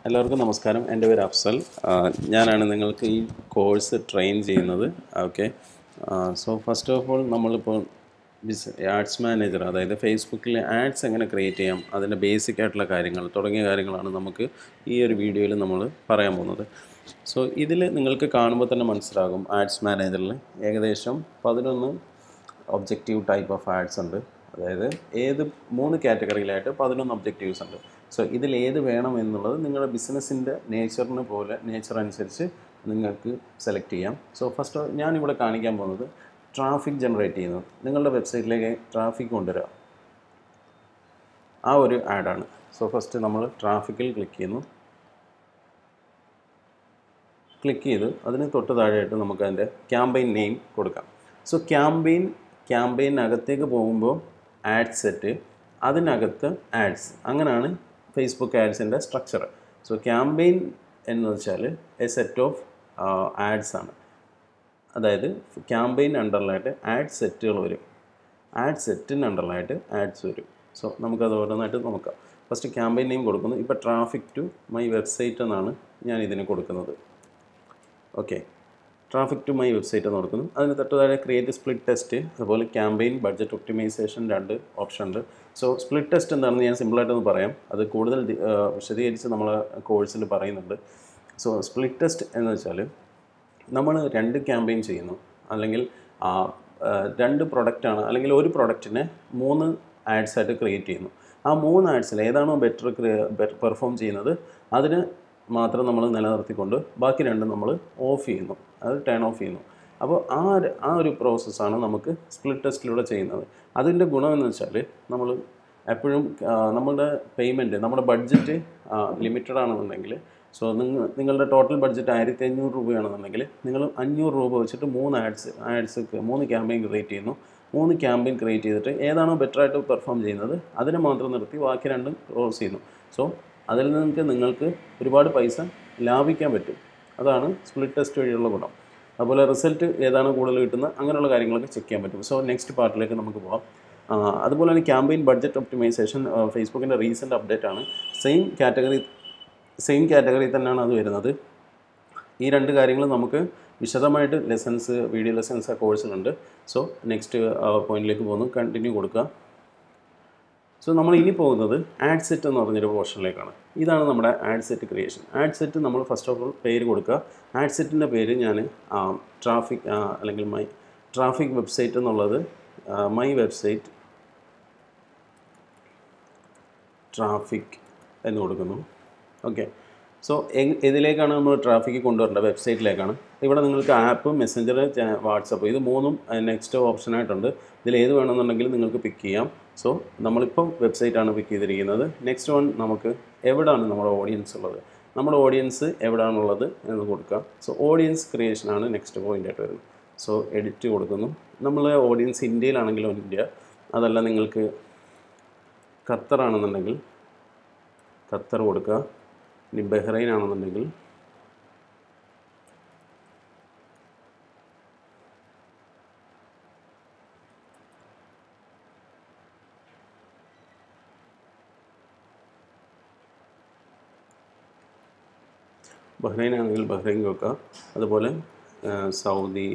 എല്ലാവർക്കും നമസ്കാരം. എൻ്റെ പേര് അഫ്സൽ. ഞാനാണ് നിങ്ങൾക്ക് ഈ കോഴ്സ് ട്രെയിൻ ചെയ്യുന്നത്. Okay. So first of all നമ്മളിപ്പോൾ ആഡ്സ് മാനേജർ, അതായത് ഫേസ്ബുക്കിൽ ആഡ്സ് എങ്ങനെ ക്രിയേറ്റ് ചെയ്യാം, അതിൻ്റെ ബേസിക് ആയിട്ടുള്ള കാര്യങ്ങൾ തുടങ്ങിയ കാര്യങ്ങളാണ് നമുക്ക് ഈ ഒരു വീഡിയോയിൽ നമ്മൾ പറയാൻ പോകുന്നത്. സോ ഇതിൽ നിങ്ങൾക്ക് കാണുമ്പോൾ തന്നെ മനസ്സിലാകും, ആഡ്സ് മാനേജറിൽ ഏകദേശം 11 ഒബ്ജക്റ്റീവ് ടൈപ്പ് ഓഫ് ആഡ്സ് ഉണ്ട്. അതായത് 3 കാറ്റഗറിയിലായിട്ട് 11 ഒബ്ജക്റ്റീവ്സ് ഉണ്ട്. സോ ഇതിലേത് വേണം എന്നുള്ളത് നിങ്ങളുടെ ബിസിനസ്സിൻ്റെ നേച്ചർ അനുസരിച്ച് നിങ്ങൾക്ക് സെലക്ട് ചെയ്യാം. സോ ഫസ്റ്റ് ഞാനിവിടെ കാണിക്കാൻ പോകുന്നത് ട്രാഫിക് ജനറേറ്റ് ചെയ്യുന്നത്, നിങ്ങളുടെ വെബ്സൈറ്റിലേക്ക് ട്രാഫിക് കൊണ്ടുവരിക, ആ ഒരു ആഡാണ്. സോ ഫസ്റ്റ് നമ്മൾ ട്രാഫിക്കിൽ ക്ലിക്ക് ചെയ്യുന്നു. ക്ലിക്ക് ചെയ്ത് അതിന് തൊട്ട് താഴെയായിട്ട് നമുക്ക് അതിൻ്റെ ക്യാമ്പയിൻ നെയിം കൊടുക്കാം. സോ ക്യാമ്പയിനകത്തേക്ക് പോകുമ്പോൾ ആഡ് സെറ്റ്, അതിനകത്ത് ആഡ്സ്, അങ്ങനെയാണ് ഫേസ്ബുക്ക് ആഡ്സിൻ്റെ സ്ട്രക്ചർ. സോ ക്യാമ്പയിൻ എന്ന് വെച്ചാൽ എ സെറ്റ് ഓഫ് ആഡ്സ് ആണ്. അതായത് ക്യാമ്പയിൻ അണ്ടറിലായിട്ട് ആഡ് സെറ്റുകൾ വരും, ആഡ് സെറ്റിന് അണ്ടറിലായിട്ട് ആഡ്സ് വരും. സോ നമുക്കത് ഓരോന്നായിട്ട് നോക്കാം. ഫസ്റ്റ് ക്യാമ്പയിൻ നെയിം കൊടുക്കുന്നു. ഇപ്പോൾ ട്രാഫിക് ടു മൈ വെബ്സൈറ്റ് എന്നാണ് ഞാൻ ഇതിന് കൊടുക്കുന്നത്. Okay, traffic to my website എന്ന് കൊടുക്കുന്നു. അതിന് തൊട്ട് താഴെ ക്രിയേറ്റ് സ്പ്ലിറ്റ് ടെസ്റ്റ്, അതുപോലെ ക്യാമ്പയിൻ, ബഡ്ജറ്റ് ഒപ്റ്റിമൈസേഷൻ, 2 ഓപ്ഷൻ ഉണ്ട്. സോ സ്പ്ലിറ്റ് ടെസ്റ്റ് എന്താണെന്ന് ഞാൻ സിമ്പിളായിട്ടൊന്ന് പറയാം. അത് കൂടുതൽ വിശദീകരിച്ച് നമ്മൾ കോഴ്സിൽ പറയുന്നുണ്ട്. സോ സ്പ്ലിറ്റ് ടെസ്റ്റ് എന്ന് വെച്ചാൽ നമ്മൾ 2 ക്യാമ്പയിൻ ചെയ്യുന്നു, അല്ലെങ്കിൽ 2 പ്രൊഡക്റ്റാണ്, അല്ലെങ്കിൽ ഒരു പ്രൊഡക്റ്റിനെ 3 ആഡ്സായിട്ട് ക്രിയേറ്റ് ചെയ്യുന്നു. ആ 3 ആഡ്സിൽ ഏതാണോ ബെറ്റർ പെർഫോം ചെയ്യുന്നത് അതിന് മാത്രം നമ്മൾ നിലനിർത്തിക്കൊണ്ട് ബാക്കി 2 നമ്മൾ ഓഫ് ചെയ്യുന്നു, അത് ടേൺ ഓഫ് ചെയ്യുന്നു. അപ്പോൾ ആ ഒരു പ്രോസസ്സാണ് നമുക്ക് സ്പ്ലിറ്റ് ടെസ്റ്റിലൂടെ ചെയ്യുന്നത്. അതിൻ്റെ ഗുണമെന്ന് വെച്ചാൽ നമ്മൾ എപ്പോഴും നമ്മുടെ പേയ്മെൻറ്റ്, നമ്മുടെ ബഡ്ജറ്റ് ലിമിറ്റഡ് ആണെന്നുണ്ടെങ്കിൽ, സോ നിങ്ങളുടെ ടോട്ടൽ ബഡ്ജറ്റ് 1500 രൂപയാണെന്നുണ്ടെങ്കിൽ നിങ്ങൾ 500 രൂപ വെച്ചിട്ട് 3 ക്യാമ്പയിൻ ക്രിയേറ്റ് ചെയ്യുന്നു. 3 ക്യാമ്പയിൻ ക്രിയേറ്റ് ചെയ്തിട്ട് ഏതാണോ ബെറ്ററായിട്ട് പെർഫോം ചെയ്യുന്നത് അതിനെ മാത്രം നിർത്തി ബാക്കി 2 ക്ലോസ് ചെയ്യുന്നു. സോ അതിൽ നിങ്ങൾക്ക് ഒരുപാട് പൈസ ലാഭിക്കാൻ പറ്റും. അതാണ് സ്പ്ലിറ്റ് ടെസ്റ്റ് വഴിയുള്ള ഗുണം. അതുപോലെ റിസൾട്ട് ഏതാണ് കൂടുതൽ കിട്ടുന്നത്, അങ്ങനെയുള്ള കാര്യങ്ങളൊക്കെ ചെക്ക് ചെയ്യാൻ പറ്റും. സോ നെക്സ്റ്റ് പാർട്ടിലേക്ക് നമുക്ക് പോകാം. അതുപോലെ തന്നെ ക്യാമ്പയിൻ ബഡ്ജറ്റ് ഒപ്റ്റിമൈസേഷൻ ഫേസ്ബുക്കിൻ്റെ റീസെൻറ്റ് അപ്ഡേറ്റ് ആണ്. സെയിം കാറ്റഗറി തന്നെയാണ് അത് വരുന്നത്. ഈ 2 കാര്യങ്ങൾ നമുക്ക് വിശദമായിട്ട് വീഡിയോ ലെസൺസ് കോഴ്സിലുണ്ട്. സോ നെക്സ്റ്റ് പോയിന്റിലേക്ക് പോകുന്നു, കണ്ടിന്യൂ കൊടുക്കുക. സോ നമ്മൾ ഇനി പോകുന്നത് ആഡ് സെറ്റ് എന്ന് പറഞ്ഞൊരു പോർഷനിലേക്കാണ്. ഇതാണ് നമ്മുടെ ad set creation. Ad set നമ്മൾ ഫസ്റ്റ് ഓഫ് ഓൾ പേര് കൊടുക്കുക. ആഡ് സെറ്റിൻ്റെ പേര് ഞാൻ ട്രാഫിക് അല്ലെങ്കിൽ ട്രാഫിക് വെബ്സൈറ്റ് എന്നുള്ളത് മൈ വെബ്സൈറ്റ് ട്രാഫിക് എന്ന് കൊടുക്കുന്നു. ഓക്കെ, സോ ഇതിലേക്കാണ് നമ്മൾ ട്രാഫിക്ക് കൊണ്ടുവരേണ്ടത്, വെബ്സൈറ്റിലേക്കാണ്. ഇവിടെ നിങ്ങൾക്ക് ആപ്പ്, മെസ്സഞ്ചർ, വാട്സപ്പ്, ഇത് 3ഉം നെക്സ്റ്റ് ഓപ്ഷനായിട്ടുണ്ട്. ഇതിലേത് വേണമെന്നുണ്ടെങ്കിൽ നിങ്ങൾക്ക് പിക്ക് ചെയ്യാം. സോ നമ്മളിപ്പം വെബ്സൈറ്റാണ് പിക്ക് ചെയ്തിരിക്കുന്നത്. നെക്സ്റ്റ് വൺ നമുക്ക് എവിടെയാണ് നമ്മുടെ ഓഡിയൻസ് ഉള്ളത്, നമ്മുടെ ഓഡിയൻസ് എവിടെയാണുള്ളത് എന്ന് കൊടുക്കാം. സോ ഓഡിയൻസ് ക്രിയേഷനാണ് നെക്സ്റ്റ് പോയിൻ്റായിട്ട് വരുന്നത്. സോ എഡിറ്റ് കൊടുക്കുന്നു. നമ്മൾ ഓഡിയൻസ് ഇന്ത്യയിലാണെങ്കിലും ഇന്ത്യ, അതല്ല നിങ്ങൾക്ക് ഖത്തറാണെന്നുണ്ടെങ്കിൽ ഖത്തർ കൊടുക്കുക. ഇനി ബഹ്റൈൻ ആണെന്നുണ്ടെങ്കിൽ ബഹ്റൈൻ വെക്കുക. അതുപോലെ Saudi,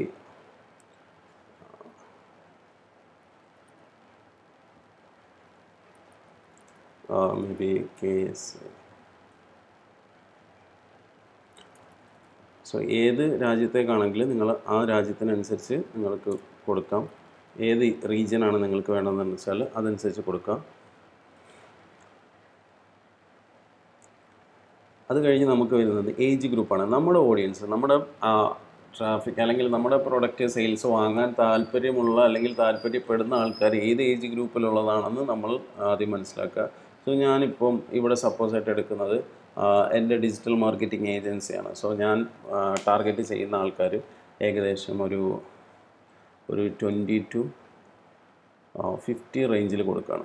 maybe KS. So ഏത് രാജ്യത്തേക്കാണെങ്കിലും നിങ്ങൾ ആ രാജ്യത്തിനനുസരിച്ച് നിങ്ങൾക്ക് കൊടുക്കാം. ഏത് റീജിയനാണ് നിങ്ങൾക്ക് വേണ്ടതെന്ന് വെച്ചാൽ അതനുസരിച്ച് കൊടുക്കാം. അത് കഴിഞ്ഞ് നമുക്ക് വരുന്നത് ഏജ് ഗ്രൂപ്പാണ്. നമ്മുടെ ഓഡിയൻസ്, നമ്മുടെ ട്രാഫിക് അല്ലെങ്കിൽ നമ്മുടെ പ്രൊഡക്റ്റ് സെയിൽസ് വാങ്ങാൻ താല്പര്യമുള്ള അല്ലെങ്കിൽ താല്പര്യപ്പെടുന്ന ആൾക്കാർ ഏത് ഏജ് ഗ്രൂപ്പിലുള്ളതാണെന്ന് നമ്മൾ ആദ്യം മനസ്സിലാക്കുക. സോ ഞാനിപ്പം ഇവിടെ സപ്പോസായിട്ട് എടുക്കുന്നത് എൻ്റെ ഡിജിറ്റൽ മാർക്കറ്റിംഗ് ഏജൻസിയാണ്. സോ ഞാൻ ടാർഗറ്റ് ചെയ്യുന്ന ആൾക്കാർ ഏകദേശം ഒരു 20 to 50 റേഞ്ചിൽ കൊടുക്കുകയാണ്.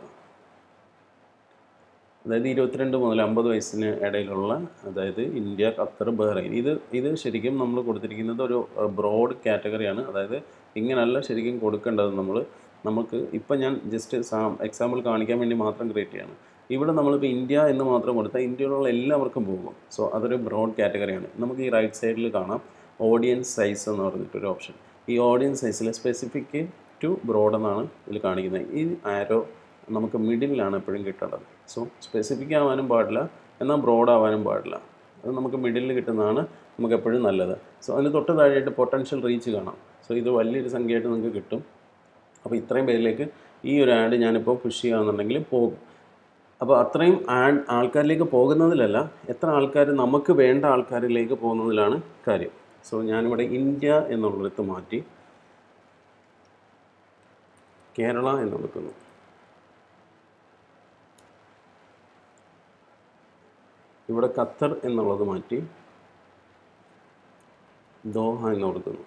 അതായത് 22 മുതൽ 50 വയസ്സിന് ഇടയിലുള്ള, അതായത് ഇന്ത്യ, ഖത്തർ, ബഹ്റൈൻ. ഇത് ശരിക്കും നമ്മൾ കൊടുത്തിരിക്കുന്നത് ഒരു ബ്രോഡ് കാറ്റഗറിയാണ്. അതായത് ഇങ്ങനെയല്ല ശരിക്കും കൊടുക്കേണ്ടത്. നമുക്ക് ഇപ്പം ഞാൻ ജസ്റ്റ് എക്സാമ്പിൾ കാണിക്കാൻ വേണ്ടി മാത്രം ക്രിയേറ്റ് ചെയ്യാണ്. ഇവിടെ നമ്മളിപ്പോൾ ഇന്ത്യ എന്ന് മാത്രം കൊടുത്താൽ ഇന്ത്യയിലുള്ള എല്ലാവർക്കും പോകും. സോ അതൊരു ബ്രോഡ് കാറ്റഗറിയാണ്. നമുക്ക് ഈ റൈറ്റ് സൈഡിൽ കാണാം ഓഡിയൻസ് സൈസ് എന്ന് പറഞ്ഞിട്ടൊരു ഓപ്ഷൻ. ഈ ഓഡിയൻസ് സൈസിൽ സ്പെസിഫിക് ടു ബ്രോഡ് എന്നാണ് ഇതിൽ കാണിക്കുന്നത്. ഈ ആരോ നമുക്ക് മിഡിലാണ് എപ്പോഴും കിട്ടേണ്ടത്. സോ സ്പെസിഫിക് ആവാനും പാടില്ല, എന്നാൽ ബ്രോഡ് ആവാനും പാടില്ല. അത് നമുക്ക് മിഡിലിൽ കിട്ടുന്നതാണ് നമുക്ക് എപ്പോഴും നല്ലത്. സോ അതിന് തൊട്ട് താഴെയായിട്ട് പൊട്ടൻഷ്യൽ റീച്ച് കാണാം. സോ ഇത് വലിയൊരു സംഖ്യയായിട്ട് നിങ്ങൾക്ക് കിട്ടും. അപ്പോൾ ഇത്രയും പേരിലേക്ക് ഈ ഒരു ആഡ് ഞാനിപ്പോൾ പുഷ് ചെയ്യുകയാണെന്നുണ്ടെങ്കിൽ പോകും. അപ്പോൾ അത്രയും ആൾക്കാരിലേക്ക് പോകുന്നതിലല്ല, എത്ര ആൾക്കാർ നമുക്ക് വേണ്ട ആൾക്കാരിലേക്ക് പോകുന്നതിലാണ് കാര്യം. സോ ഞാനിവിടെ ഇന്ത്യ എന്നുള്ളിടത്ത് മാറ്റി കേരള എന്ന് കൊടുക്കുന്നു. ഇവിടെ ഖത്തർ എന്നുള്ളത് മാറ്റി ദോഹ എന്ന് കൊടുക്കുന്നു.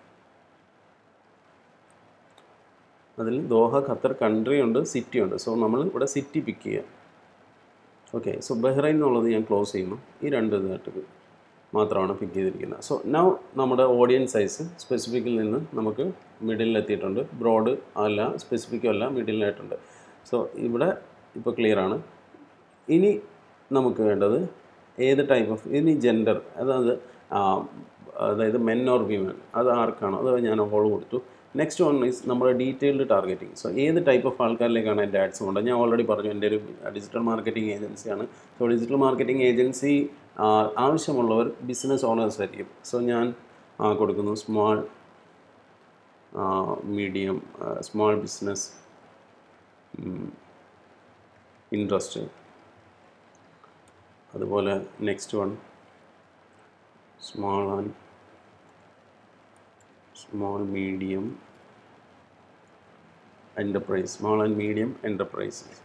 അതിൽ ദോഹ ഖത്തർ കൺട്രി ഉണ്ട്, സിറ്റി ഉണ്ട്. സോ നമ്മൾ ഇവിടെ സിറ്റി പിക്ക് ചെയ്യാം. ഓക്കെ, സോ ബഹ്റൈൻ എന്നുള്ളത് ഞാൻ ക്ലോസ് ചെയ്യുന്നു. ഈ രണ്ട് ഇതായിട്ട് മാത്രമാണ് പിക്ക് ചെയ്തിരിക്കുന്നത്. സോ നൗ നമ്മുടെ ഓഡിയൻസ് സൈസ് സ്പെസിഫിക്കിൽ നിന്ന് നമുക്ക് മിഡിലെത്തിയിട്ടുണ്ട്. ബ്രോഡ് അല്ല, സ്പെസിഫിക്കും അല്ല, മിഡിലായിട്ടുണ്ട്. സോ ഇവിടെ ഇപ്പോൾ ക്ലിയറാണ്. ഇനി നമുക്ക് വേണ്ടത് ഏത് ടൈപ്പ് ഓഫ്, ഇനി ജെൻഡർ, അതായത് മെൻ ഓർ വിമൻ, അത് ആർക്കാണോ അത് ഞാൻ ഓൾ കൊടുത്തു. നെക്സ്റ്റ് വൺ ഈസ് നമ്മുടെ ഡീറ്റെയിൽഡ് ടാർഗറ്റിംഗ്. സോ ഏത് ടൈപ്പ് ഓഫ് ആൾക്കാരിലേക്കാണ് എൻ്റെ ആഡ്സ് കൊണ്ടത്. ഞാൻ ഓൾറെഡി പറഞ്ഞു എൻ്റെ ഒരു ഡിജിറ്റൽ മാർക്കറ്റിംഗ് ഏജൻസിയാണ്. സോ ഡിജിറ്റൽ മാർക്കറ്റിംഗ് ഏജൻസി ആവശ്യമുള്ളവർ ബിസിനസ് ഓണേഴ്സ് ആയിരിക്കും. സോ ഞാൻ കൊടുക്കുന്നു small medium small business interest. അതുപോലെ next one small medium enterprise, small and medium enterprises.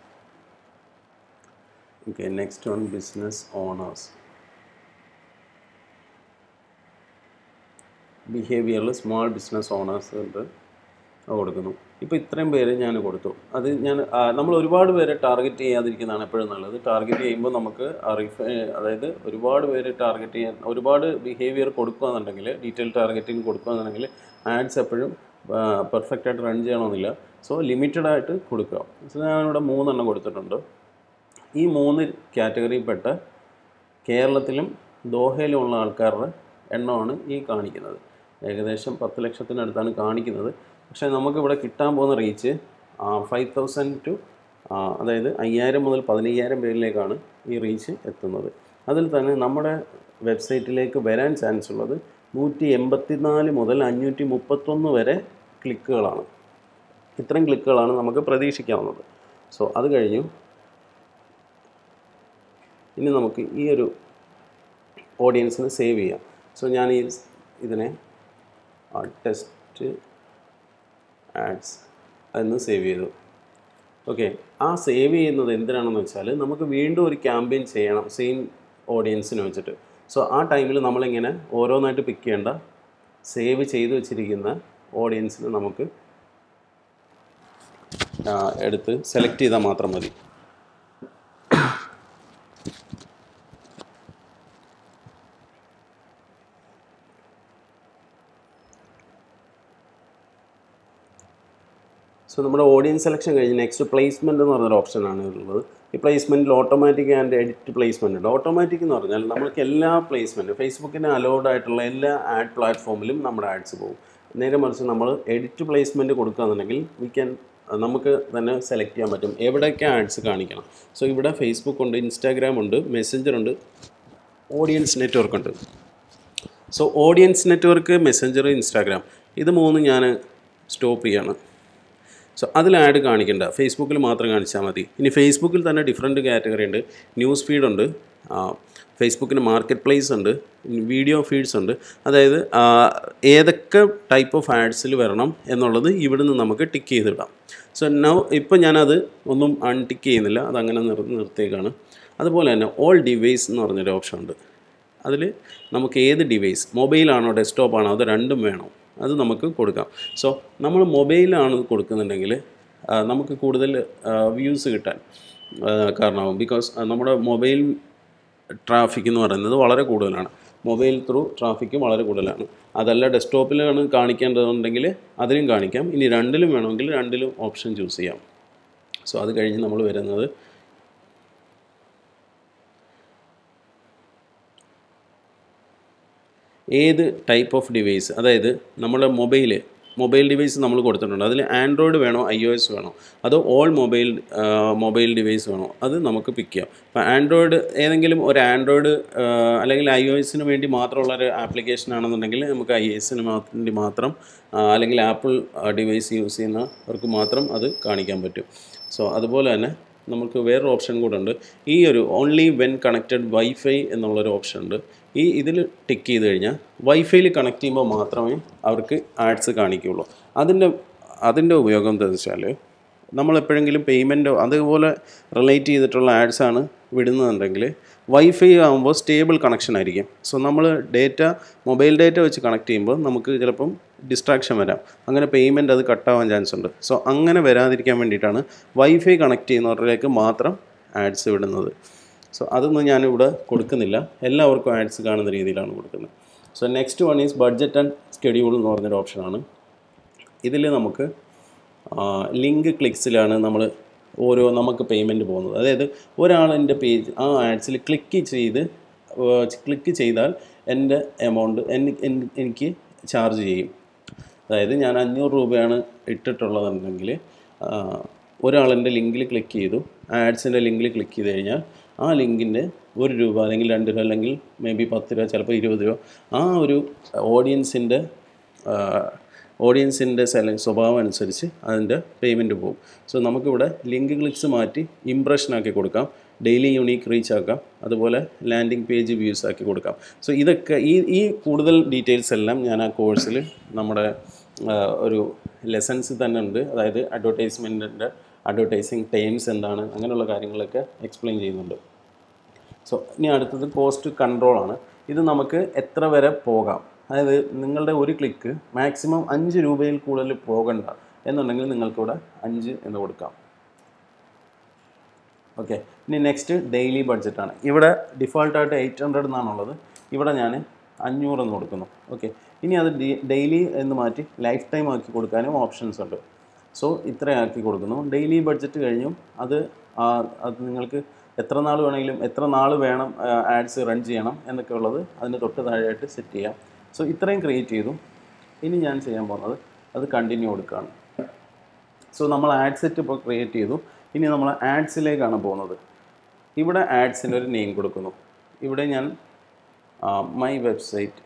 Okay, next one business owners. ബിഹേവിയറിൽ സ്മോൾ ബിസിനസ് ഓണേഴ്സ് ഉണ്ട് കൊടുക്കുന്നു. ഇപ്പോൾ ഇത്രയും പേര് ഞാൻ കൊടുത്തു. അത് നമ്മൾ ഒരുപാട് പേരെ ടാർഗറ്റ് ചെയ്യാതിരിക്കുന്നതാണ് എപ്പോഴും നല്ലത്. ടാർഗറ്റ് ചെയ്യുമ്പോൾ നമുക്ക് അതായത് ഒരുപാട് പേര് ടാർഗറ്റ് ചെയ്യാൻ, ഒരുപാട് ബിഹേവിയർ കൊടുക്കുകയെന്നുണ്ടെങ്കിൽ, ഡീറ്റെയിൽ ടാർഗറ്റിംഗ് കൊടുക്കുകയെന്നുണ്ടെങ്കിൽ ആഡ്സ് എപ്പോഴും പെർഫെക്റ്റായിട്ട് റൺ ചെയ്യണമെന്നില്ല. സോ ലിമിറ്റഡായിട്ട് കൊടുക്കുക. സോ ഞാനിവിടെ 3 എണ്ണം കൊടുത്തിട്ടുണ്ട്. ഈ 3 കാറ്റഗറിയിൽപ്പെട്ട കേരളത്തിലും ദോഹയിലുമുള്ള ആൾക്കാരുടെ എണ്ണമാണ് ഈ കാണിക്കുന്നത്. ഏകദേശം 10 ലക്ഷത്തിനടുത്താണ് കാണിക്കുന്നത്. പക്ഷേ നമുക്കിവിടെ കിട്ടാൻ പോകുന്ന റീച്ച് 5,000 to അതായത് 5,000 മുതൽ 15,000 പേരിലേക്കാണ് ഈ റീച്ച് എത്തുന്നത്. അതിൽ തന്നെ നമ്മുടെ വെബ്സൈറ്റിലേക്ക് വരാൻ ചാൻസ് ഉള്ളത് 184 മുതൽ 531 വരെ ക്ലിക്കുകളാണ്. ഇത്രയും ക്ലിക്കുകളാണ് നമുക്ക് പ്രതീക്ഷിക്കാവുന്നത്. സോ അത് കഴിഞ്ഞു. ഇനി നമുക്ക് ഈ ഒരു ഓഡിയൻസിനെ സേവ് ചെയ്യാം. സോ ഞാൻ ഇതിനെ ടെസ്റ്റ് ആഡ്സ് എന്ന് സേവ് ചെയ്തു. ഓക്കെ, ആ സേവ് ചെയ്യുന്നത് എന്തിനാണെന്ന് വെച്ചാൽ നമുക്ക് വീണ്ടും ഒരു ക്യാമ്പയിൻ ചെയ്യണം സെയിം ഓഡിയൻസിനെ വെച്ചിട്ട്. സോ ആ ടൈമിൽ നമ്മളിങ്ങനെ ഓരോന്നായിട്ട് പിക്ക് ചെയ്യേണ്ട, സേവ് ചെയ്ത് വെച്ചിരിക്കുന്ന ഓഡിയൻസിനെ നമുക്ക് എടുത്ത് സെലക്ട് ചെയ്താൽ മാത്രം മതി. സോ നമ്മുടെ ഓഡിയൻസ് സെലക്ഷൻ കഴിഞ്ഞ് നെക്സ്റ്റ് പ്ലേസ്മെൻറ്റ് എന്ന് പറഞ്ഞൊരു ഓപ്ഷനാണ് ഉള്ളത്. ഈ പ്ലേസ്മെൻറ്റിൽ ഓട്ടോമാറ്റിക് ആൻഡ് എഡിറ്റ് പ്ലേസ്മെൻറ്റ് ഉണ്ട്. ഓട്ടോമാറ്റിക് എന്ന് പറഞ്ഞാൽ നമ്മൾക്ക് എല്ലാ പ്ലേസ്മെൻറ്റും ഫേസ്ബുക്കിന് അലൗഡ് ആയിട്ടുള്ള എല്ലാ ആഡ് പ്ലാറ്റ്ഫോമിലും നമ്മുടെ ആഡ്സ് പോകും. നേരെ മറിച്ച് നമ്മൾ എഡിറ്റ് പ്ലേസ്മെൻറ്റ് കൊടുക്കുകയാണെന്നുണ്ടെങ്കിൽ നമുക്ക് തന്നെ സെലക്ട് ചെയ്യാൻ പറ്റും എവിടെയൊക്കെ ആഡ്സ് കാണിക്കണം. സോ ഇവിടെ ഫേസ്ബുക്ക് ഉണ്ട്, ഇൻസ്റ്റാഗ്രാം ഉണ്ട്, മെസ്സഞ്ചർ ഉണ്ട്, ഓഡിയൻസ് നെറ്റ്വർക്ക് ഉണ്ട്. So audience network, messenger, Instagram, ഇത് 3 ഞാൻ സ്റ്റോപ്പ് ചെയ്യാണ്. സോ അതിൽ ആഡ് കാണിക്കേണ്ട, ഫേസ്ബുക്കിൽ മാത്രം കാണിച്ചാൽ മതി. ഇനി ഫേസ്ബുക്കിൽ തന്നെ ഡിഫറെൻറ്റ് കാറ്റഗറി ഉണ്ട്. ന്യൂസ് ഫീഡ് ഉണ്ട്, ഫേസ്ബുക്കിന് മാർക്കറ്റ് പ്ലേസ് ഉണ്ട്, വീഡിയോ ഫീഡ്സ് ഉണ്ട്. അതായത് ഏതൊക്കെ ടൈപ്പ് ഓഫ് ആഡ്സിൽ വരണം എന്നുള്ളത് ഇവിടുന്ന് നമുക്ക് ടിക്ക് ചെയ്തിടാം. സോ ഇപ്പോൾ ഞാനത് ഒന്നും അൺടിക്ക് ചെയ്യുന്നില്ല, അതങ്ങനെ നിർത്തിയേക്കാണ്. അതുപോലെ തന്നെ ഓൾ ഡിവൈസ് എന്ന് പറഞ്ഞൊരു ഓപ്ഷൻ ഉണ്ട്. അതിൽ നമുക്ക് ഏത് ഡിവൈസ്, മൊബൈലാണോ ഡെസ്ക്ടോപ്പാണോ, അത് രണ്ടും വേണം, അത് നമുക്ക് കൊടുക്കാം. സോ നമ്മൾ മൊബൈലാണ് കൊടുക്കുന്നുണ്ടെങ്കിൽ നമുക്ക് കൂടുതൽ വ്യൂസ് കിട്ടാൻ കാരണമാകും. ബിക്കോസ് നമ്മുടെ മൊബൈൽ ട്രാഫിക് എന്ന് പറയുന്നത് വളരെ കൂടുതലാണ്. മൊബൈൽ ത്രൂ ട്രാഫിക്ക് വളരെ കൂടുതലാണ്. അതല്ല ഡെസ്ക്ടോപ്പിലാണ് കാണിക്കേണ്ടതുണ്ടെങ്കിൽ അതിലും കാണിക്കാം. ഇനി രണ്ടിലും വേണമെങ്കിൽ രണ്ടിലും ഓപ്ഷൻ ചൂസ് ചെയ്യാം. സോ അത് കഴിഞ്ഞ് നമ്മൾ വരുന്നത് ഏത് ടൈപ്പ് ഓഫ് ഡിവൈസ്, അതായത് നമ്മുടെ മൊബൈൽ ഡിവൈസ് നമ്മൾ കൊടുത്തിട്ടുണ്ട്, അതിൽ ആൻഡ്രോയിഡ് വേണോ iOS വേണോ അതോ ഓൾ മൊബൈൽ ഡിവൈസ് വേണോ, അത് നമുക്ക് പിക്ക് ചെയ്യാം. അപ്പോൾ ആൻഡ്രോയിഡ് ഏതെങ്കിലും ഒരു ആൻഡ്രോയിഡ് അല്ലെങ്കിൽ iOSന് വേണ്ടി മാത്രമുള്ള ഒരു ആപ്ലിക്കേഷൻ ആണെന്നുണ്ടെങ്കിൽ നമുക്ക് iOSന് വേണ്ടി മാത്രം അല്ലെങ്കിൽ ആപ്പിൾ ഡിവൈസ് യൂസ് ചെയ്യുന്നവർക്ക് മാത്രം അത് കാണിക്കാൻ പറ്റും. സോ അതുപോലെ തന്നെ നമുക്ക് വേറൊരു ഓപ്ഷൻ കൂടെ ഉണ്ട്. ഈ ഒരു ഓൺലി വെൻ കണക്റ്റഡ് വൈഫൈ എന്നുള്ളൊരു ഓപ്ഷൻ ഉണ്ട്. ഇതിൽ ടിക്ക് ചെയ്ത് കഴിഞ്ഞാൽ വൈഫൈയിൽ കണക്ട് ചെയ്യുമ്പോൾ മാത്രമേ അവർക്ക് ആഡ്സ് കാണിക്കുകയുള്ളൂ. അതിൻ്റെ ഉപയോഗം എന്താണെന്ന് വെച്ചാൽ നമ്മളെപ്പോഴെങ്കിലും പേയ്മെൻറ്റോ അതുപോലെ റിലേറ്റ് ചെയ്തിട്ടുള്ള ആഡ്സാണ് വിടുന്നതെന്നുണ്ടെങ്കിൽ വൈഫൈ ആകുമ്പോൾ സ്റ്റേബിൾ കണക്ഷൻ ആയിരിക്കും. സോ നമ്മൾ മൊബൈൽ ഡേറ്റ വെച്ച് കണക്ട് ചെയ്യുമ്പോൾ നമുക്ക് ചിലപ്പം ഡിസ്ട്രാക്ഷൻ വരാം, അങ്ങനെ പേയ്മെൻറ്റ് അത് കട്ടാവാൻ ചാൻസ് ഉണ്ട്. സോ അങ്ങനെ വരാതിരിക്കാൻ വേണ്ടിയിട്ടാണ് വൈഫൈ കണക്ട് ചെയ്യുന്നവരിലേക്ക് മാത്രം ആഡ്സ് വിടുന്നത്. സോ അതൊന്നും ഞാനിവിടെ കൊടുക്കുന്നില്ല, എല്ലാവർക്കും ആഡ്സ് കാണുന്ന രീതിയിലാണ് കൊടുക്കുന്നത്. So next one is budget and schedule എന്ന് പറഞ്ഞൊരു ഓപ്ഷനാണ്. ഇതിൽ നമുക്ക് ലിങ്ക് ക്ലിക്സിലാണ് നമുക്ക് പേയ്മെൻറ്റ് പോകുന്നത്. അതായത് ഒരാളെൻ്റെ പേജ് ആ ആഡ്സിൽ ക്ലിക്ക് ചെയ്താൽ എൻ്റെ എമൗണ്ട് എനിക്ക് ചാർജ് ചെയ്യും. അതായത് ഞാൻ 500 രൂപയാണ് ഇട്ടിട്ടുള്ളതെന്നുണ്ടെങ്കിൽ ഒരാളെൻ്റെ ലിങ്കിൽ ക്ലിക്ക് ചെയ്തു, ആഡ്സിൻ്റെ ലിങ്കിൽ ക്ലിക്ക് ചെയ്ത് കഴിഞ്ഞാൽ ആ ലിങ്കിൻ്റെ 1 രൂപ അല്ലെങ്കിൽ 2 രൂപ അല്ലെങ്കിൽ മേ ബി 10 രൂപ ചിലപ്പോൾ 20 രൂപ ആ ഒരു ഓഡിയൻസിൻ്റെ സ്വഭാവം അനുസരിച്ച് അതിൻ്റെ പേയ്മെൻറ്റ് പോകും. സോ നമുക്കിവിടെ ലിങ്ക് ക്ലിക്സ് മാറ്റി ഇംപ്രഷനാക്കി കൊടുക്കാം, ഡെയിലി യൂണീക്ക് റീച്ച് ആക്കാം, അതുപോലെ ലാൻഡിങ് പേജ് വ്യൂസ് ആക്കി കൊടുക്കാം. സോ ഇതൊക്കെ ഈ കൂടുതൽ ഡീറ്റെയിൽസ് എല്ലാം ഞാൻ ആ കോഴ്സിൽ നമ്മുടെ ഒരു ലെസൺസ് തന്നെ ഉണ്ട്. അതായത് അഡ്വർടൈസിങ് ടൈംസ് എന്താണ്, അങ്ങനെയുള്ള കാര്യങ്ങളൊക്കെ എക്സ്പ്ലെയിൻ ചെയ്യുന്നുണ്ട്. സോ ഇനി അടുത്തത് കോസ്റ്റ് കൺട്രോളാണ്. ഇത് നമുക്ക് എത്ര വരെ പോകാം, അതായത് നിങ്ങളുടെ ഒരു ക്ലിക്ക് മാക്സിമം 5 രൂപയിൽ കൂടുതൽ പോകണ്ട എന്നുണ്ടെങ്കിൽ നിങ്ങൾക്കിവിടെ 5 എന്ന് കൊടുക്കാം. ഓക്കെ, ഇനി നെക്സ്റ്റ് ഡെയിലി ബഡ്ജറ്റാണ്. ഇവിടെ ഡിഫോൾട്ടായിട്ട് 800 എന്നാണുള്ളത്, ഇവിടെ ഞാൻ 500 എന്ന് കൊടുക്കുന്നു. ഓക്കെ, ഇനി അത് ഡെയിലി എന്ന് മാറ്റി ലൈഫ് ടൈം ആക്കി കൊടുക്കാനും ഓപ്ഷൻസ് ഉണ്ട്. സോ ഇത്രയാക്കി കൊടുക്കുന്നു. ഡെയിലി ബഡ്ജറ്റ് കഴിഞ്ഞു അത് നിങ്ങൾക്ക് എത്ര നാൾ വേണം ആഡ്സ് റൺ ചെയ്യണം എന്നൊക്കെ ഉള്ളത് അതിന് തൊട്ട് താഴെയായിട്ട് സെറ്റ് ചെയ്യാം. സോ ഇത്രയും ക്രിയേറ്റ് ചെയ്തു. ഇനി ഞാൻ ചെയ്യാൻ പോകുന്നത് അത് കണ്ടിന്യൂ കൊടുക്കുകയാണ്. സോ നമ്മൾ ആഡ് സെറ്റ് ഇപ്പോൾ ക്രിയേറ്റ് ചെയ്തു. ഇനി നമ്മൾ ആഡ്സിലേക്കാണ് പോകുന്നത്. ഇവിടെ ആഡ്സിൻ്റെ ഒരു നെയിം കൊടുക്കുന്നു. ഇവിടെ ഞാൻ മൈ വെബ്സൈറ്റ്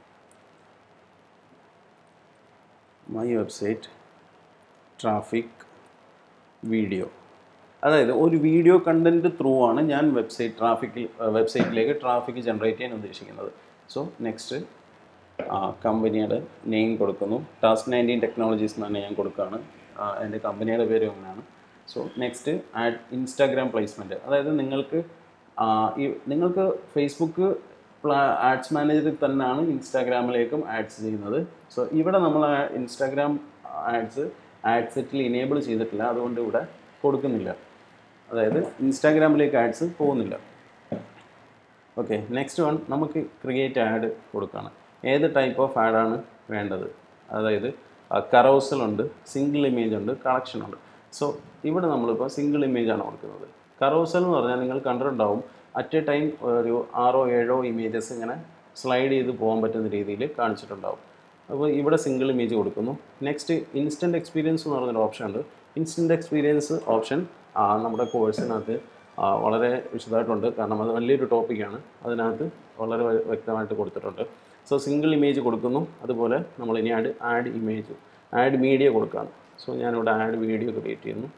ട്രാഫിക് വീഡിയോ, അതായത് ഒരു വീഡിയോ കണ്ടൻറ്റ് ത്രൂ ആണ് ഞാൻ വെബ്സൈറ്റിലേക്ക് ട്രാഫിക് ജനറേറ്റ് ചെയ്യാൻ ഉദ്ദേശിക്കുന്നത്. സോ നെക്സ്റ്റ് കമ്പനിയുടെ നെയിം കൊടുക്കുന്നു. ടാസ്ക് 19 ടെക്നോളജീസ് എന്ന് തന്നെ ഞാൻ കൊടുക്കുകയാണ്. എൻ്റെ കമ്പനിയുടെ പേര് അങ്ങനെയാണ്. So next ad Instagram placement, അതായത് നിങ്ങൾക്ക് ഫേസ്ബുക്ക് ആഡ്സ് മാനേജറിൽ തന്നെയാണ് ഇൻസ്റ്റാഗ്രാമിലേക്കും ആഡ്സ് ചെയ്യുന്നത്. സോ ഇവിടെ നമ്മൾ ഇൻസ്റ്റാഗ്രാം ആഡ് സെറ്റിൽ ഇനേബിൾ ചെയ്തിട്ടില്ല, അതുകൊണ്ട് ഇവിടെ കൊടുക്കുന്നില്ല, അതായത് ഇൻസ്റ്റാഗ്രാമിലേക്ക് ആഡ്സ് പോകുന്നില്ല. ഓക്കെ, നെക്സ്റ്റ് വൺ നമുക്ക് ക്രിയേറ്റ് ആഡ് കൊടുക്കുകയാണ്. ഏത് ടൈപ്പ് ഓഫ് ആഡാണ് വേണ്ടത്, അതായത് കറോസൽ ഉണ്ട്, സിംഗിൾ ഇമേജ് ഉണ്ട്, കളക്ഷൻ ഉണ്ട്. സോ ഇവിടെ നമ്മളിപ്പോൾ സിംഗിൾ ഇമേജാണ് കൊടുക്കുന്നത്. കറോസൽ എന്ന് പറഞ്ഞാൽ നിങ്ങൾ കണ്ടിട്ടുണ്ടാവും, അറ്റ് എ ടൈം ഒരു 6-7 ഇമേജസ് ഇങ്ങനെ സ്ലൈഡ് ചെയ്ത് പോകാൻ പറ്റുന്ന രീതിയിൽ കാണിച്ചിട്ടുണ്ടാവും. അപ്പോൾ ഇവിടെ സിംഗിൾ ഇമേജ് കൊടുക്കുന്നു. നെക്സ്റ്റ് ഇൻസ്റ്റൻറ്റ് എക്സ്പീരിയൻസ് എന്ന് പറഞ്ഞൊരു ഓപ്ഷൻ ഉണ്ട്. ഇൻസ്റ്റൻറ്റ് എക്സ്പീരിയൻസ് ഓപ്ഷൻ നമ്മുടെ കോഴ്സിനകത്ത് വളരെ വിശദമായിട്ടുണ്ട്, കാരണം അത് വലിയൊരു ടോപ്പിക്കാണ്, അതിനകത്ത് വളരെ വ്യക്തമായിട്ട് കൊടുത്തിട്ടുണ്ട്. സോ സിംഗിൾ ഇമേജ് കൊടുക്കുന്നു. അതുപോലെ നമ്മളിനി ആഡ് മീഡിയ കൊടുക്കുകയാണ്. സോ ഞാനിവിടെ ആഡ് വീഡിയോ ക്രിയേറ്റ് ചെയ്യുന്നു.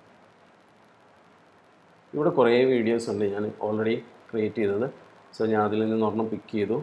ഇവിടെ കുറേ വീഡിയോസ് ഉണ്ട് ഞാൻ ഓൾറെഡി ക്രിയേറ്റ് ചെയ്തത്. സോ ഞാൻ അതിൽ നിന്ന് ഒരെണ്ണം പിക്ക് ചെയ്തു.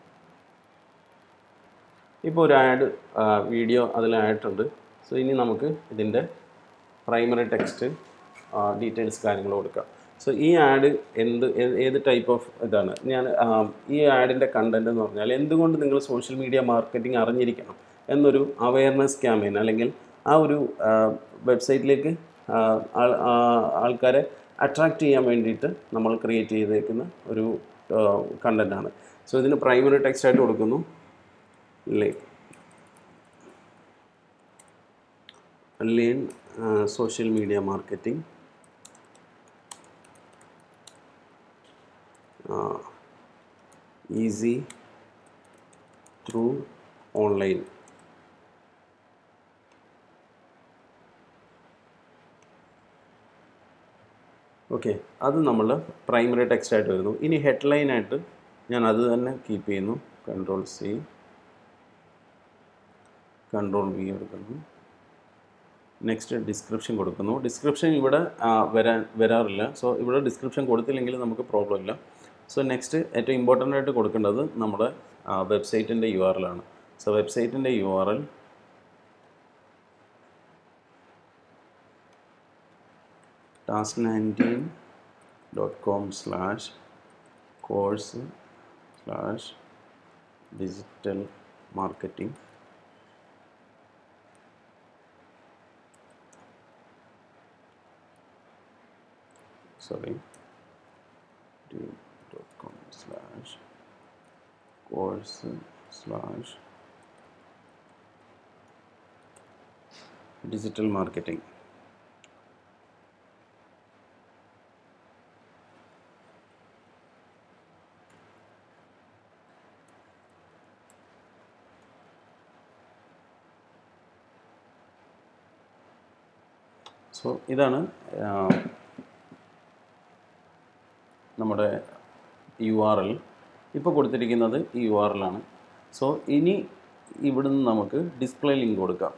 ഇപ്പോൾ ഒരു വീഡിയോ അതിലായിട്ടുണ്ട്. സോ ഇനി നമുക്ക് ഇതിൻ്റെ പ്രൈമറി ടെക്സ്റ്റ് ഡീറ്റെയിൽസ് കാര്യങ്ങൾ കൊടുക്കാം. സോ ഈ ആഡ് ഏത് ടൈപ്പ് ഓഫ് ഇതാണ് ഈ ആഡിൻ്റെ കണ്ടൻറ്റ് എന്ന് പറഞ്ഞാൽ എന്തുകൊണ്ട് നിങ്ങൾ സോഷ്യൽ മീഡിയ മാർക്കറ്റിംഗ് അറിഞ്ഞിരിക്കണം എന്നൊരു അവയർനെസ് ക്യാമ്പയിൻ, അല്ലെങ്കിൽ ആ ഒരു വെബ്സൈറ്റിലേക്ക് ആൾക്കാരെ അട്രാക്റ്റ് ചെയ്യാൻ വേണ്ടിയിട്ട് നമ്മൾ ക്രിയേറ്റ് ചെയ്തേക്കുന്ന ഒരു കണ്ടൻറ്റാണ്. സോ ഇതിന് പ്രൈമറി ടെക്സ്റ്റായിട്ട് കൊടുക്കുന്നു learn social media marketing easy through online. Okay, അത് നമ്മൾ പ്രൈമറി ടെക്സ്റ്റ് ആയിട്ട് വരുന്നു. ഇനി ഹെഡ്ലൈനായിട്ട് ഞാൻ അത് തന്നെ കീപ്പ് ചെയ്യുന്നു. Ctrl+C, Ctrl+V എടുക്കുന്നു. നെക്സ്റ്റ് ഡിസ്ക്രിപ്ഷൻ കൊടുക്കുന്നു. ഡിസ്ക്രിപ്ഷൻ ഇവിടെ വരാറില്ല. സോ ഇവിടെ ഡിസ്ക്രിപ്ഷൻ കൊടുത്തില്ലെങ്കിൽ നമുക്ക് പ്രോബ്ലം ഇല്ല. സോ നെക്സ്റ്റ് ഏറ്റവും ഇമ്പോർട്ടൻ്റ് ആയിട്ട് കൊടുക്കേണ്ടത് നമ്മുടെ വെബ്സൈറ്റിൻ്റെ URL ആണ്. സോ വെബ്സൈറ്റിൻ്റെ URL task19.com/course/digital marketing. .com/course/digital marketing. So ഇതാണ് നമ്മുടെ URL. ഇപ്പോൾ കൊടുത്തിരിക്കുന്നത് ഈ URL ആണ്. സോ ഇനി ഇവിടുന്ന് നമുക്ക് ഡിസ്പ്ലേ ലിങ്ക് കൊടുക്കാം.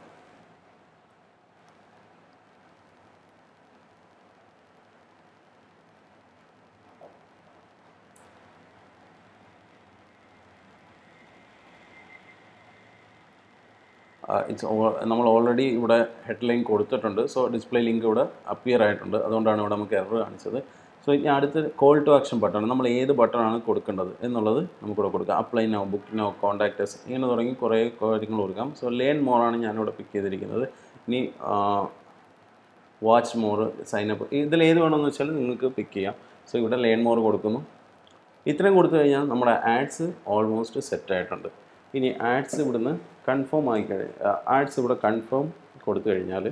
നമ്മൾ ഓൾറെഡി ഇവിടെ ഹെഡ്ലൈൻ കൊടുത്തിട്ടുണ്ട്. സോ ഡിസ്പ്ലേ ലിങ്ക് ഇവിടെ അപ്പിയർ ആയിട്ടുണ്ട്. അതുകൊണ്ടാണ് ഇവിടെ നമുക്ക് എറർ കാണിച്ചത്. സോ ഇനി അടുത്ത് കോൾ ടു ആക്ഷൻ ബട്ടൺ, നമ്മൾ ഏത് ബട്ടണാണ് കൊടുക്കേണ്ടത് എന്നുള്ളത് നമുക്കിവിടെ കൊടുക്കാം. Apply now, book now, contact us, ഇങ്ങനെ തുടങ്ങി കുറേ കാര്യങ്ങൾ കൊടുക്കാം. സോ ലേൺ മോറാണ് ഞാനിവിടെ പിക്ക് ചെയ്തിരിക്കുന്നത്. ഇനി വാച്ച് മോർ, സൈനപ്പ്, ഇതിലേത് വേണമെന്ന് വെച്ചാൽ നിങ്ങൾക്ക് പിക്ക് ചെയ്യാം. സോ ഇവിടെ ലേൺ മോർ കൊടുക്കുന്നു. ഇത്രയും കൊടുത്തു കഴിഞ്ഞാൽ നമ്മുടെ ആഡ്സ് ഓൾമോസ്റ്റ് സെറ്റ് ആയിട്ടുണ്ട്. ഇനി ആഡ്സ് ഇവിടുന്ന് കൺഫേം ആഡ്സ് ഇവിടെ കൺഫേം കൊടുത്തു കഴിഞ്ഞാൽ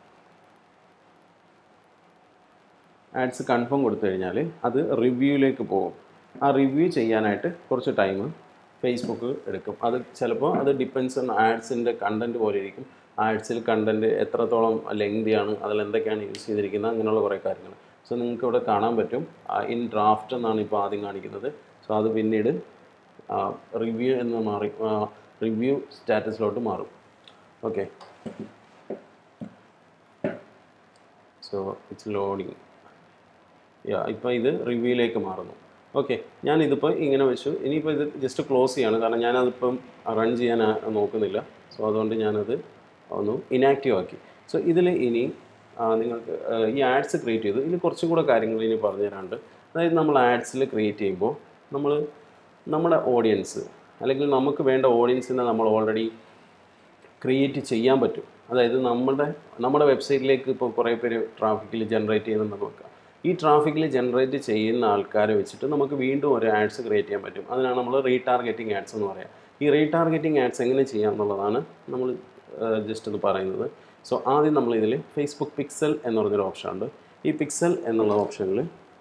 അത് റിവ്യൂയിലേക്ക് പോകും. ആ റിവ്യൂ ചെയ്യാനായിട്ട് കുറച്ച് ടൈം ഫേസ്ബുക്ക് എടുക്കും. അത് ചിലപ്പോൾ അത് ഡിപ്പെൻസ് ഓൺ ആഡ്സിൻ്റെ കണ്ടൻറ്റ് പോലെ ഇരിക്കും. ആഡ്സിൽ കണ്ടൻറ്റ് എത്രത്തോളം ലെങ്തിയാണ്, അതിലെന്തൊക്കെയാണ് യൂസ് ചെയ്തിരിക്കുന്നത്, അങ്ങനെയുള്ള കുറേ കാര്യങ്ങൾ. സോ നിങ്ങൾക്ക് ഇവിടെ കാണാൻ പറ്റും. ഇൻ ഡ്രാഫ്റ്റ് എന്നാണ് ഇപ്പോൾ ആദ്യം കാണിക്കുന്നത്. സോ അത് പിന്നീട് റിവ്യൂ എന്ന് മാറി റിവ്യൂ സ്റ്റാറ്റസിലോട്ട് മാറും. Okay, so it's loading. ഇപ്പോൾ ഇത് റിവ്യൂയിലേക്ക് മാറുന്നു. ഓക്കെ, ഞാനിതിപ്പോൾ ഇങ്ങനെ വെച്ചു. ഇനിയിപ്പോൾ ഇത് ജസ്റ്റ് ക്ലോസ് ചെയ്യാണ്, കാരണം ഞാനതിപ്പം റൺ ചെയ്യാൻ നോക്കുന്നില്ല. സോ അതുകൊണ്ട് ഞാനത് ഒന്ന് ഇനാക്റ്റീവ് ആക്കി. സോ ഇതിൽ ഇനി നിങ്ങൾക്ക് ഈ ആഡ്സ് ക്രിയേറ്റ് ചെയ്തു. ഇതിൽ കുറച്ചും കൂടെ കാര്യങ്ങൾ ഇനി പറഞ്ഞു തരാനുണ്ട്. അതായത് നമ്മൾ ആഡ്സിൽ ക്രിയേറ്റ് ചെയ്യുമ്പോൾ നമ്മുടെ ഓഡിയൻസ് അല്ലെങ്കിൽ നമുക്ക് വേണ്ട ഓഡിയൻസിനെ നമ്മൾ ഓൾറെഡി ക്രിയേറ്റ് ചെയ്യാൻ പറ്റും. അതായത് നമ്മുടെ വെബ്സൈറ്റിലേക്ക് ഇപ്പോൾ കുറേ പേര് ട്രാഫിക്കിൽ ജനറേറ്റ് ചെയ്യുന്നുണ്ടെന്ന് വെക്കുക. ഈ ട്രാഫിക്കിൽ ജനറേറ്റ് ചെയ്യുന്ന ആൾക്കാരെ വെച്ചിട്ട് നമുക്ക് വീണ്ടും ഒരു ആഡ്സ് ക്രിയേറ്റ് ചെയ്യാൻ പറ്റും. അതിനാണ് നമ്മൾ റീടാർഗറ്റിംഗ് ആഡ്സ് എന്ന് പറയുക. ഈ റീടാർഗറ്റിംഗ് ആഡ്സ് എങ്ങനെ ചെയ്യാം എന്നുള്ളതാണ് നമ്മൾ ജസ്റ്റ് ഒന്ന് പറയുന്നത്. സോ ആദ്യം നമ്മൾ ഇതിൽ ഫേസ്ബുക്ക് പിക്സൽ എന്ന് പറഞ്ഞൊരു ഓപ്ഷൻ ഉണ്ട്. ഈ പിക്സൽ എന്നുള്ള ഓപ്ഷനിൽ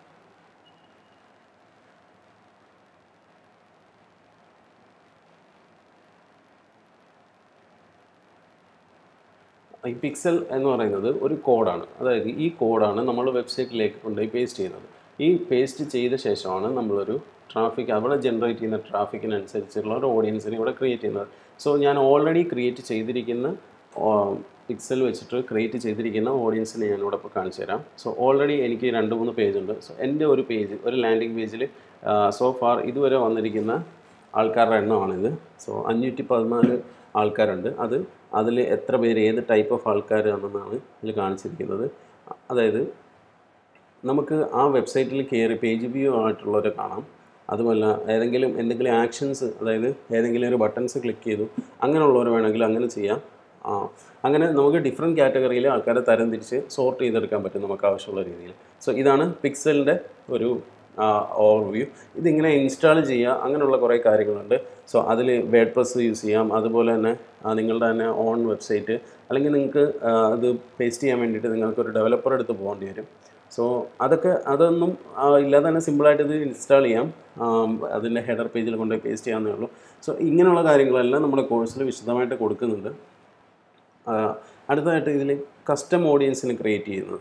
ഈ പിക്സൽ എന്ന് പറയുന്നത് ഒരു കോഡാണ്. അതായത് ഈ കോഡാണ് നമ്മൾ വെബ്സൈറ്റിലേക്ക് കൊണ്ടുപോയി പേസ്റ്റ് ചെയ്യുന്നത്. ഈ പേസ്റ്റ് ചെയ്ത ശേഷമാണ് നമ്മളൊരു അവിടെ ജനറേറ്റ് ചെയ്യുന്ന ട്രാഫിക്കിനനുസരിച്ചുള്ള ഒരു ഓഡിയൻസിനെ ഇവിടെ ക്രിയേറ്റ് ചെയ്യുന്നത്. സോ ഞാൻ ഓൾറെഡി ക്രിയേറ്റ് ചെയ്തിരിക്കുന്ന പിക്സൽ വെച്ചിട്ട് ക്രിയേറ്റ് ചെയ്തിരിക്കുന്ന ഓഡിയൻസിനെ ഞാനിവിടെ ഇപ്പോൾ കാണിച്ചു തരാം. സോ ഓൾറെഡി എനിക്ക് 2-3 പേജുണ്ട്. സോ എൻ്റെ ഒരു ലാൻഡിംഗ് പേജിൽ സോ ഫാർ ഇതുവരെ വന്നിരിക്കുന്ന ആൾക്കാരുടെ എണ്ണമാണിത്. സോ 514 ആൾക്കാരുണ്ട്. അതിൽ എത്ര പേര് ഏത് ടൈപ്പ് ഓഫ് ആൾക്കാരാണെന്നാണ് ഇതിൽ കാണിച്ചിരിക്കുന്നത്. അതായത് നമുക്ക് ആ വെബ്സൈറ്റിൽ കയറി പേജ് വ്യൂ ആയിട്ടുള്ളവരെ കാണാം. അതുമല്ല എന്തെങ്കിലും ആക്ഷൻസ്, അതായത് ഏതെങ്കിലും ഒരു ബട്ടൺസ് ക്ലിക്ക് ചെയ്തു അങ്ങനെയുള്ളവർ വേണമെങ്കിൽ അങ്ങനെ ചെയ്യാം. അങ്ങനെ നമുക്ക് ഡിഫറെൻറ്റ് കാറ്റഗറിയിൽ ആൾക്കാരെ തരംതിരിച്ച് സോർട്ട് ചെയ്തെടുക്കാൻ പറ്റും നമുക്ക് ആവശ്യമുള്ള രീതിയിൽ. സോ ഇതാണ് പിക്സലിൻ്റെ ഒരു ഓവർവ്യൂ. ഇതിങ്ങനെ ഇൻസ്റ്റാൾ ചെയ്യുക, അങ്ങനെയുള്ള കുറേ കാര്യങ്ങളുണ്ട്. സോ അതിൽ വേഡ്പ്രസ് യൂസ് ചെയ്യാം. അതുപോലെ തന്നെ നിങ്ങളുടെ തന്നെ ഓൺ വെബ്സൈറ്റ്, അല്ലെങ്കിൽ നിങ്ങൾക്ക് അത് പേസ്റ്റ് ചെയ്യാൻ വേണ്ടിയിട്ട് നിങ്ങൾക്കൊരു ഡെവലപ്പർ എടുത്ത് പോകേണ്ടി വരും. സോ അതൊന്നും ഇല്ലാതെ തന്നെ സിമ്പിളായിട്ട് ഇത് ഇൻസ്റ്റാൾ ചെയ്യാം. അതിൻ്റെ ഹെഡർ പേജിൽ കൊണ്ടുപോയി പേസ്റ്റ് ചെയ്യാവുന്നേ ഉള്ളൂ. സോ ഇങ്ങനെയുള്ള കാര്യങ്ങളെല്ലാം നമ്മുടെ കോഴ്സിൽ വിശദമായിട്ട് കൊടുക്കുന്നുണ്ട്. അടുത്തതായിട്ട് ഇതിൽ കസ്റ്റം ഓഡിയൻസിന് ക്രിയേറ്റ് ചെയ്യുന്നത്.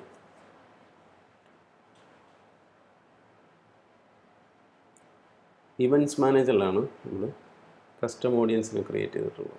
ഇവൻറ്റ്സ് മാനേജറിലാണ് നമ്മൾ കസ്റ്റം ഓഡിയൻസിന് ക്രിയേറ്റ് ചെയ്തിട്ടുള്ളത്.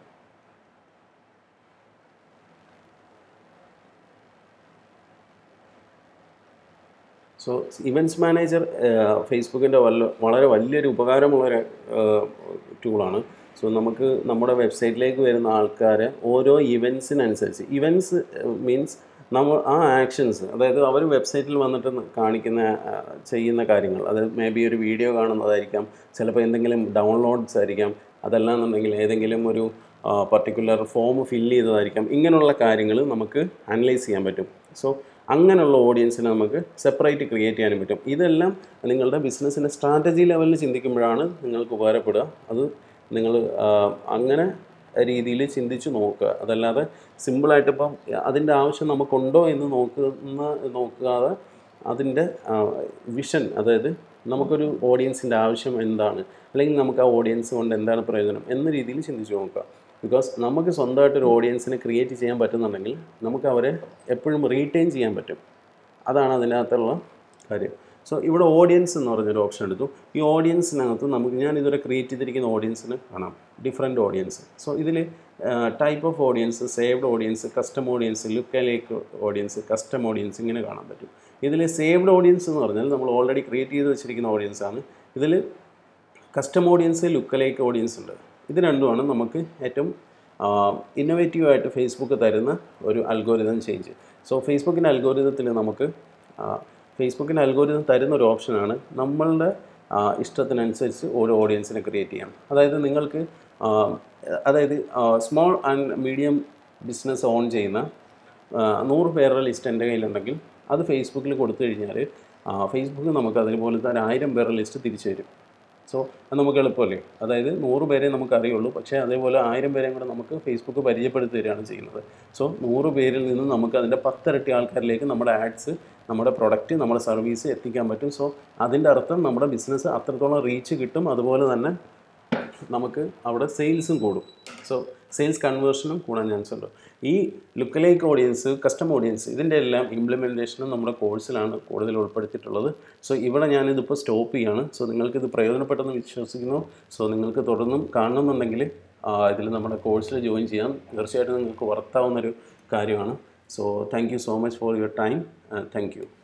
സോ ഇവൻറ്റ്സ് മാനേജർ ഫേസ്ബുക്കിൻ്റെ വളരെ വലിയൊരു ഉപകാരമുള്ളൊരു ടൂളാണ്. സോ നമുക്ക് നമ്മുടെ വെബ്സൈറ്റിലേക്ക് വരുന്ന ആൾക്കാരെ ഓരോ ഇവൻറ്റ്സിനനുസരിച്ച്, ഇവൻറ്റ്സ് മീൻസ് നമ്മൾ ആ ആക്ഷൻസ്, അതായത് അവർ വെബ്സൈറ്റിൽ വന്നിട്ട് ചെയ്യുന്ന കാര്യങ്ങൾ, അതായത് മേ ബി ഒരു വീഡിയോ കാണുന്നതായിരിക്കാം, ചിലപ്പോൾ എന്തെങ്കിലും ഡൗൺലോഡ്സ് ആയിരിക്കാം, അതല്ലാന്നുണ്ടെങ്കിൽ ഏതെങ്കിലും ഒരു പർട്ടിക്കുലർ ഫോം ഫില്ല് ചെയ്തതായിരിക്കാം. ഇങ്ങനെയുള്ള കാര്യങ്ങൾ നമുക്ക് അനലൈസ് ചെയ്യാൻ പറ്റും. സോ അങ്ങനെയുള്ള ഓഡിയൻസിനെ നമുക്ക് സെപ്പറേറ്റ് ക്രിയേറ്റ് ചെയ്യാനും പറ്റും. ഇതെല്ലാം നിങ്ങളുടെ ബിസിനസ്സിൻ്റെ സ്ട്രാറ്റജി ലെവലിൽ ചിന്തിക്കുമ്പോഴാണ് നിങ്ങൾക്ക് ഉപകാരപ്പെടുക. അത് നിങ്ങൾ അങ്ങനെ രീതിയിൽ ചിന്തിച്ച് നോക്കുക. അതല്ലാതെ സിമ്പിളായിട്ട് ഇപ്പം അതിൻ്റെ ആവശ്യം നമുക്കുണ്ടോ എന്ന് നോക്കാതെ അതിൻ്റെ വിഷൻ, അതായത് നമുക്കൊരു ഓഡിയൻസിൻ്റെ ആവശ്യം എന്താണ്, അല്ലെങ്കിൽ നമുക്ക് ആ ഓഡിയൻസ് കൊണ്ട് എന്താണ് പ്രയോജനം എന്ന രീതിയിൽ ചിന്തിച്ച് നോക്കുക. ബിക്കോസ് നമുക്ക് സ്വന്തമായിട്ടൊരു ഓഡിയൻസിനെ ക്രിയേറ്റ് ചെയ്യാൻ പറ്റുന്നുണ്ടെങ്കിൽ നമുക്ക് അവരെ എപ്പോഴും റീറ്റെയിൻ ചെയ്യാൻ പറ്റും. അതാണ് അതിനകത്തുള്ള കാര്യം. സോ ഇവിടെ ഓഡിയൻസ് എന്ന് പറഞ്ഞൊരു ഓപ്ഷൻ എടുത്തു. ഈ ഓഡിയൻസിനകത്ത് ഞാൻ ഇതുവരെ ക്രിയേറ്റ് ചെയ്തിരിക്കുന്ന ഓഡിയൻസിന് കാണാം ഡിഫറെൻറ്റ് ഓഡിയൻസ്. സോ ഇതിൽ type of audience, saved audience, custom audience, look audience, custom audience ഇങ്ങനെ കാണാൻ പറ്റും. ഇതിൽ സേവ്ഡ് ഓഡിയൻസ് എന്ന് പറഞ്ഞാൽ നമ്മൾ ഓൾറെഡി ക്രിയേറ്റ് ചെയ്ത് വെച്ചിരിക്കുന്ന ഓഡിയൻസാണ്. ഇതിൽ കസ്റ്റം ഓഡിയൻസ്, ലുക്ക് ഓഡിയൻസ് ഉണ്ട്. ഇത് രണ്ടുമാണ് നമുക്ക് ഏറ്റവും ഇന്നോവേറ്റീവായിട്ട് ഫേസ്ബുക്ക് തരുന്ന ഒരു അൽഗോരിതം ചേഞ്ച്. സോ ഫേസ്ബുക്കിൻ്റെ അൽഗോരിതം തരുന്ന ഒരു ഓപ്ഷനാണ് നമ്മളുടെ ഇഷ്ടത്തിനനുസരിച്ച് ഓരോ ഓഡിയൻസിനെ ക്രിയേറ്റ് ചെയ്യാം. അതായത് നിങ്ങൾക്ക് small and medium business own ചെയ്യുന്ന 100 പേരുടെ ലിസ്റ്റ് എൻ്റെ കയ്യിലുണ്ടെങ്കിൽ അത് ഫേസ്ബുക്കിൽ കൊടുത്തു കഴിഞ്ഞാൽ ഫേസ്ബുക്ക് നമുക്ക് അതുപോലത്തെ 1000 പേരുടെ ലിസ്റ്റ് തിരിച്ചു തരും. സോ അത് നമുക്ക് എളുപ്പമല്ലേ. അതായത് 100 പേരെ നമുക്ക് അറിയുള്ളൂ, പക്ഷേ അതേപോലെ 1000 പേരെയും കൂടെ നമുക്ക് ഫേസ്ബുക്ക് പരിചയപ്പെടുത്തി തരികയാണ് ചെയ്യുന്നത്. സോ 100 പേരിൽ നിന്നും നമുക്ക് അതിൻ്റെ 10 ഇരട്ടി ആൾക്കാരിലേക്ക് നമ്മുടെ ആഡ്സ്, നമ്മുടെ പ്രൊഡക്റ്റ്, നമ്മുടെ സർവീസ് എത്തിക്കാൻ പറ്റും. സോ അതിൻ്റെ അർത്ഥം നമ്മുടെ ബിസിനസ് അത്രത്തോളം റീച്ച് കിട്ടും. അതുപോലെ തന്നെ നമുക്ക് അവിടെ സെയിൽസും കൂടും. സോ സെയിൽസ് കൺവേർഷനും കൂടാൻ ചാൻസ് ഉണ്ട്. ഈ ലുക്ക് ഓഡിയൻസ്, കസ്റ്റം ഓഡിയൻസ്, ഇതിൻ്റെ എല്ലാം ഇംപ്ലിമെൻറ്റേഷനും നമ്മുടെ കോഴ്സിലാണ് കൂടുതൽ ഉൾപ്പെടുത്തിയിട്ടുള്ളത്. സോ ഇവിടെ ഞാനിതിപ്പോൾ സ്റ്റോപ്പ് ചെയ്യാണ്. സോ നിങ്ങൾക്കിത് പ്രയോജനപ്പെട്ടെന്ന് വിശ്വസിക്കുന്നു. സോ നിങ്ങൾക്ക് തുടർന്നും കാണണമെന്നുണ്ടെങ്കിൽ ഇതിൽ നമ്മുടെ കോഴ്സിൽ ജോയിൻ ചെയ്യാം. തീർച്ചയായിട്ടും നിങ്ങൾക്ക് വർത്താവുന്നൊരു കാര്യമാണ്. So thank you so much for your time. Thank U.